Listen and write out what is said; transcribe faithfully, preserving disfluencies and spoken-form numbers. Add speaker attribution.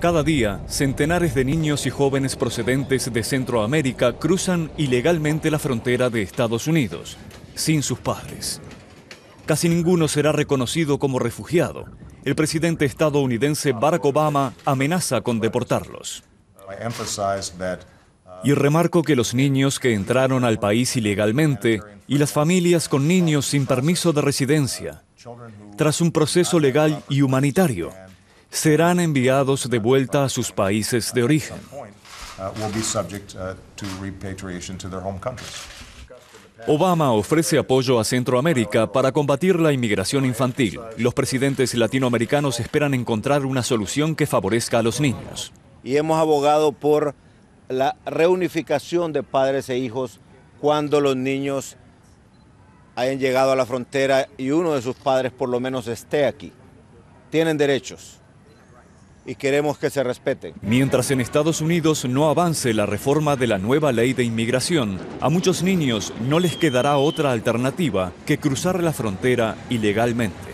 Speaker 1: Cada día, centenares de niños y jóvenes procedentes de Centroamérica cruzan ilegalmente la frontera de Estados Unidos, sin sus padres. Casi ninguno será reconocido como refugiado. El presidente estadounidense Barack Obama amenaza con deportarlos. Y remarco que los niños que entraron al país ilegalmente y las familias con niños sin permiso de residencia, tras un proceso legal y humanitario, serán enviados de vuelta a sus países de origen. Obama ofrece apoyo a Centroamérica para combatir la inmigración infantil. Los presidentes latinoamericanos esperan encontrar una solución que favorezca a los niños.
Speaker 2: Y hemos abogado por la reunificación de padres e hijos cuando los niños hayan llegado a la frontera y uno de sus padres por lo menos esté aquí. Tienen derechos y queremos que se respeten.
Speaker 1: Mientras en Estados Unidos no avance la reforma de la nueva ley de inmigración, a muchos niños no les quedará otra alternativa que cruzar la frontera ilegalmente.